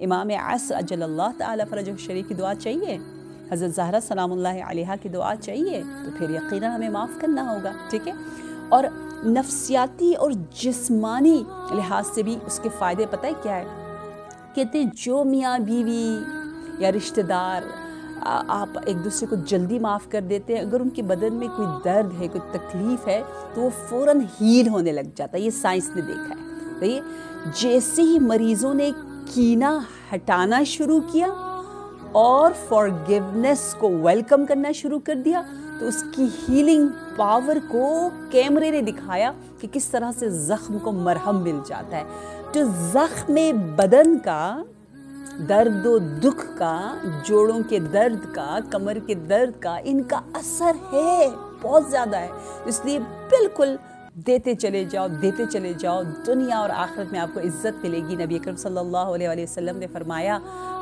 امام عصر اجلاللہ تعالی فرجہ شریف کی دعا چاہیے، حضرت زہرا سلام اللہ علیہا کی دعا چاہیے، تو پھر یقیناً ہمیں معاف کرنا ہوگا، ٹھیک ہے۔ اور نفسیاتی اور جسمانی لحاظ سے بھی اس کے فائدے پتہ ہے کیا ہے؟ کہتے ہیں جو میاں بیوی یا رشتہ دار آپ ایک دوسرے کو جلدی معاف کر دیتے ہیں، اگر ان کے بدن میں کوئی درد ہے، کوئی تکلیف ہے، تو وہ فوراً ہیل ہونے لگ جاتا ہے۔ یہ سائنس نے دیکھا ہے۔ تو یہ جیسے ہی مریضوں نے کینہ ہٹانا شروع کیا اور فارگیونیس کو ویلکم کرنا شروع کر دیا، تو اس کی ہیلنگ پاور کو کیمرے نے دکھایا کہ کس طرح سے زخم کو مرہم مل جاتا ہے۔ تو زخم بدن کا، درد و دکھ کا، جوڑوں کے درد کا، کمر کے درد کا، ان کا اثر ہے، بہت زیادہ ہے۔ اس لیے بالکل دیتے چلے جاؤ، دیتے چلے جاؤ، دنیا اور آخرت میں آپ کو عزت ملے گی۔ نبی اکرم صلی اللہ علیہ وآلہ وسلم نے فرمایا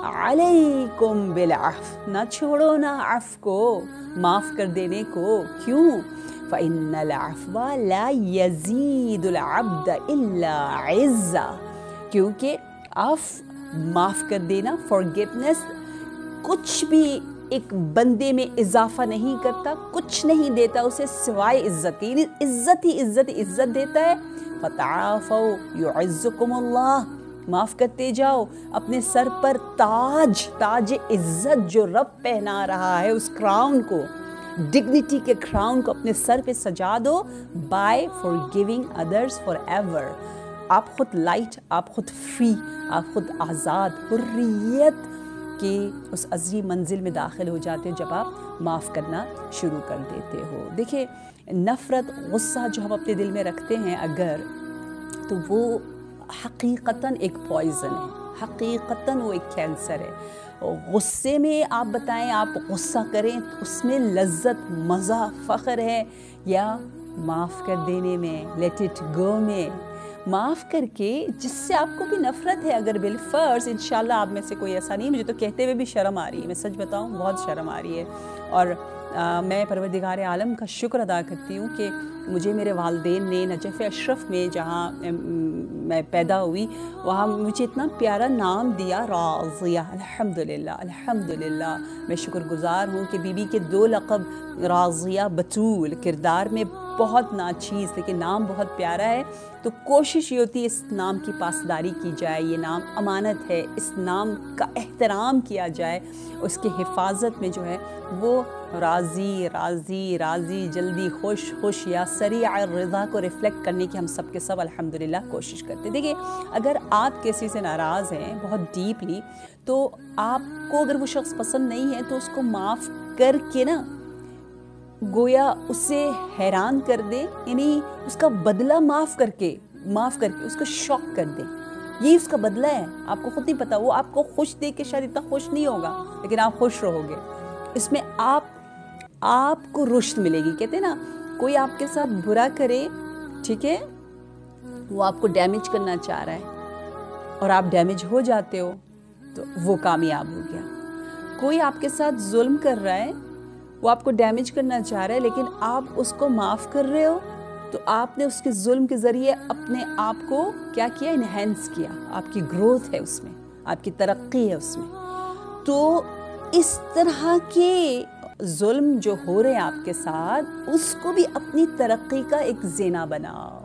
علیکم بالعفو، نہ چھوڑو نا عفو کو، معاف کر دینے کو۔ کیوں؟ فإن العفو لا يزيد العبد إلا عزا، کیونکہ معاف کر دینا، forgiveness، کچھ بھی ایک بندے میں اضافہ نہیں کرتا، کچھ نہیں دیتا اسے سوائے عزت، یعنی عزت ہی عزت عزت دیتا ہے۔ فتعافوا يعزكم اللہ، معاف کرتے جاؤ، اپنے سر پر تاج عزت جو رب پہنا رہا ہے، اس کراؤن کو، ڈگنیٹی کے کراؤن کو اپنے سر پہ سجا دو بائی forgiving others forever۔ آپ خود لائٹ، آپ خود فری، آپ خود آزاد، حریت کی اس عزی منزل میں داخل ہو جاتے ہیں جب آپ معاف کرنا شروع کر دیتے ہو۔ دیکھیں، نفرت، غصہ جو ہم اپنے دل میں رکھتے ہیں اگر، تو وہ حقیقتاً ایک پوائزن ہے، حقیقتاً وہ ایک کینسر ہے۔ غصے میں آپ بتائیں، آپ غصہ کریں تو اس میں لذت، مزہ، فخر ہے، یا معاف کر دینے میں، لیٹ اٹ گو میں، معاف کر کے، جس سے آپ کو بھی نفرت ہے اگر بالفرض، انشاءاللہ آپ میں سے کوئی ایسا نہیں، مجھے تو کہتے ہوئے بھی شرم آ رہی ہے، میں سچ بتاؤں بہت شرم آ رہی ہے۔ اور میں پروردگار عالم کا شکر ادا کرتی ہوں کہ مجھے میرے والدین نے نجف اشرف میں، جہاں میں پیدا ہوئی، وہاں مجھے اتنا پیارا نام دیا، راضیہ۔ الحمدللہ، الحمدللہ، میں شکر گزار ہوں کہ بی بی کے 2 لقب، راضیہ، بتول، کردار میں بہت ناچیز لیکن نام بہت پیارا ہے۔ تو کوشش یہ ہوتی ہے اس نام کی پاسداری کی جائے، یہ نام امانت ہے، اس نام کا احترام کیا جائے، اس کی حفاظت میں جو ہے وہ راضی، راضی، راضی، جلدی خوش، خوش، یا سریع الرضا کو ریفلیکٹ کرنے کی ہم سب کے سب الحمدللہ کوشش کرتے ہیں۔ دیکھیں، اگر آپ کسی سے ناراض ہیں بہت ڈیپلی، تو آپ کو اگر وہ شخص پسند نہیں ہے تو اس کو معاف کر کے نا، گویا اسے حیران کر دیں، یعنی اس کا بدلہ معاف کر کے اس کو شاک کر دیں، یہ اس کا بدلہ ہے۔ آپ کو خود نہیں پتا، وہ آپ کو خوش دیکھ کے شاید اتنا خوش نہیں ہوگا، لیکن آپ خوش رہو گے، اس میں آپ کو رشد ملے گی۔ کہتے ہیں نا، کوئی آپ کے ساتھ برا کرے، ٹھیک ہے، وہ آپ کو ڈیمیج کرنا چاہ رہا ہے اور آپ ڈیمیج ہو جاتے ہو، تو وہ کامیاب ہو گیا۔ کوئی آپ کے ساتھ ظلم کر رہا ہے، وہ آپ کو ڈیمیج کرنا چاہ رہا ہے، لیکن آپ اس کو معاف کر رہے ہو، تو آپ نے اس کے ظلم کے ذریعے اپنے آپ کو کیا کیا؟ انہینس کیا، آپ کی گروتھ ہے اس میں، آپ کی ترقی ہے اس میں۔ تو اس طرح کے ظلم جو ہو رہے ہیں آپ کے ساتھ، اس کو بھی اپنی ترقی کا ایک زینہ بناؤ۔